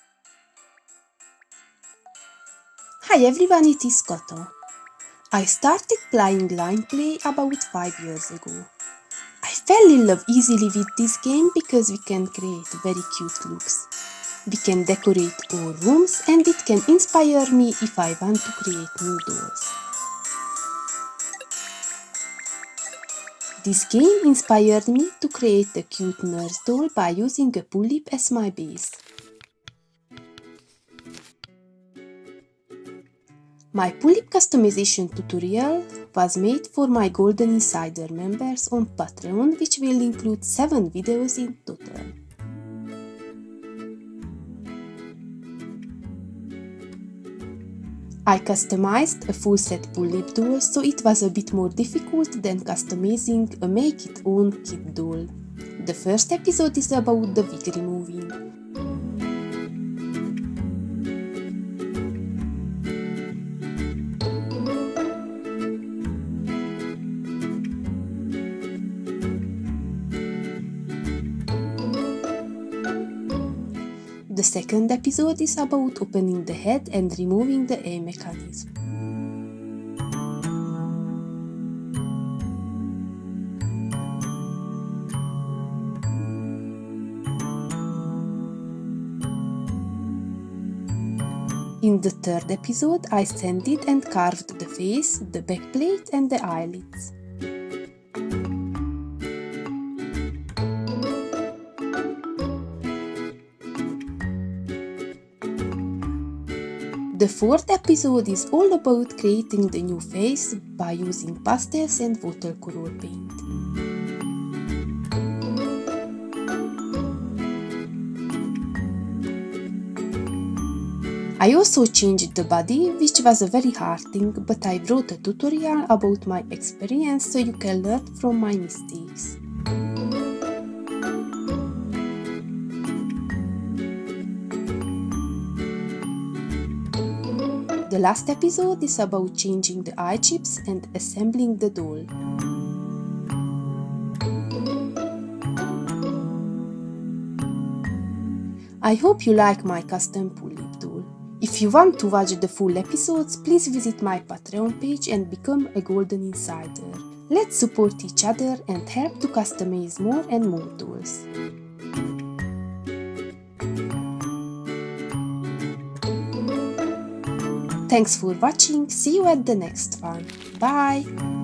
Hi everyone, it is Koto. I started playing LinePlay about 5 years ago. I fell in love easily with this game because we can create very cute looks. We can decorate our rooms and it can inspire me if I want to create new dolls. This game inspired me to create a cute nurse doll by using a Pullip as my base. My Pullip customization tutorial was made for my Golden Insider members on Patreon, which will include 7 videos in total. I customized a full set Pullip doll, so it was a bit more difficult than customizing a make-it-own kit doll. The first episode is about the wig removing. The second episode is about opening the head and removing the eye mechanism. In the third episode, I sanded and carved the face, the backplate and the eyelids. The fourth episode is all about creating the new face by using pastels and watercolor paint. I also changed the body, which was a very hard thing, but I wrote a tutorial about my experience so you can learn from my mistakes. The last episode is about changing the eye chips and assembling the doll. I hope you like my custom Pullip doll. If you want to watch the full episodes, please visit my Patreon page and become a Golden Insider. Let's support each other and help to customize more and more dolls. Thanks for watching, see you at the next one. Bye!